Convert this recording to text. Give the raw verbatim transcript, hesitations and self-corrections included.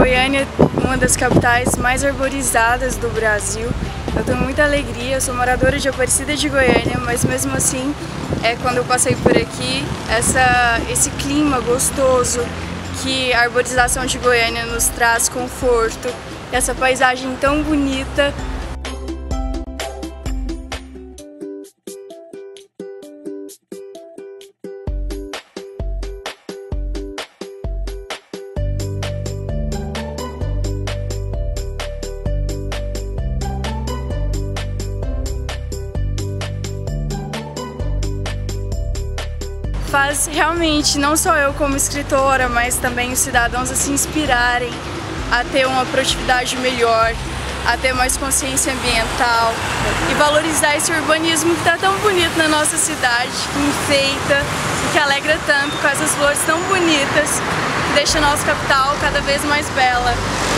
Goiânia é uma das capitais mais arborizadas do Brasil. Eu tenho muita alegria, eu sou moradora de Aparecida de Goiânia, mas mesmo assim, é, quando eu passei por aqui, essa, esse clima gostoso que a arborização de Goiânia nos traz conforto, essa paisagem tão bonita. Faz realmente, não só eu como escritora, mas também os cidadãos a se inspirarem a ter uma produtividade melhor, a ter mais consciência ambiental e valorizar esse urbanismo que está tão bonito na nossa cidade, que enfeita e que alegra tanto com essas flores tão bonitas, que deixa a nossa capital cada vez mais bela.